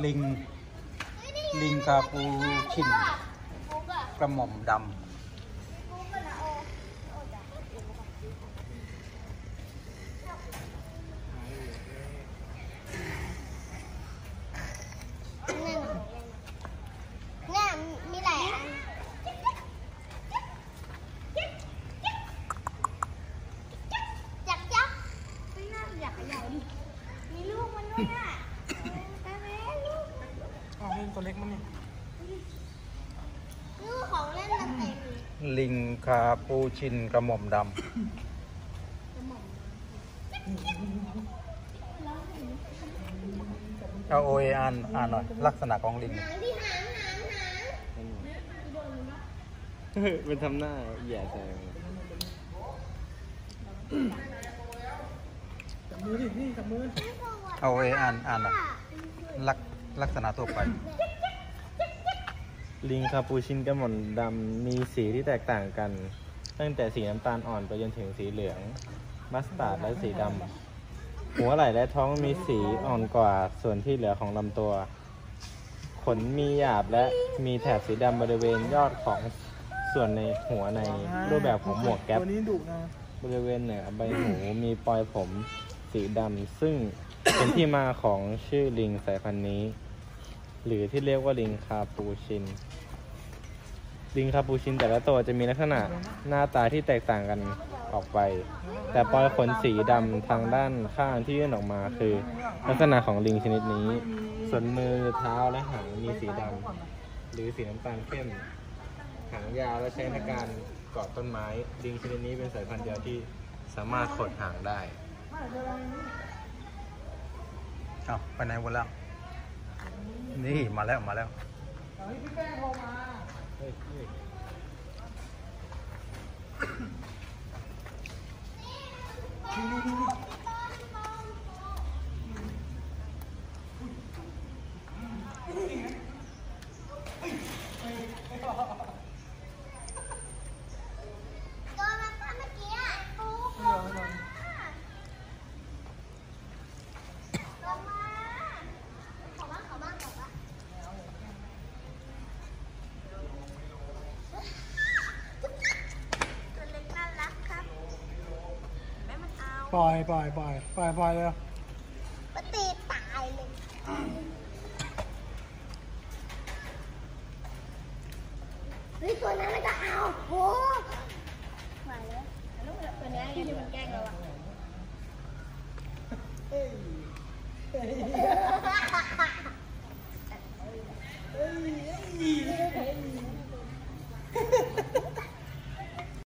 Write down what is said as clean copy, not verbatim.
ลิงคาปูชินกระหม่อมดำเนี่ยมีหลายอันจักไม่น่าอยากใหญ่มีลูกมันด้วยอ่ะตาแม่ลูกอ๋อนี่ตัวเล็กมั้งเนี่ยลูกของเล่นมันเต็มลิงคาปูชินกระหม่อมดำเอาโอเออ่านหน่อยลักษณะของลิงเป็นทำหน้าแย่ใจจับมือดินี่จับมือเอาโอเออ่านหน่อยลักษณะทั่วไปลิงคาปูชินกระหม่อมดำมีสีที่แตกต่างกันตั้งแต่สีน้ำตาลอ่อนไปจนถึงสีเหลืองมัสตาร์ดและสีดำหัวไหล่และท้องมีสีอ่อนกว่าส่วนที่เหลือของลำตัวขนมีหยาบและมีแถบสีดำบริเวณยอดของส่วนในหัวในรูปแบบของหมวกแก๊ปบริเวณเหนือใบหูมีปลอยผมสีดำซึ่งเป็นที่มาของชื่อลิงสายพันธุ์นี้หรือที่เรียกว่าลิงคาปูชินแต่ละตัวจะมีลักษณะหน้าตาที่แตกต่างกันออกไปแต่ปลอยขนสีดำทางด้านข้างที่ยื่นออกมาคือลักษณะของลิงชนิดนี้ส่วนมือเท้าและหางมีสีดำหรือสีน้ำตาลเข้มหางยาวและใช้ในการเกาะต้นไม้ลิงชนิดนี้เป็นสายพันธุ์เดียวที่สามารถขดหางได้เอาไปไหนหมดแล้วนี่มาแล้วปล่อยเลยปตีตายเลยเฮ้ยตัวนั้นก็เอาโหมาเลยตัวนี้ที่มันแกล้งเราอะ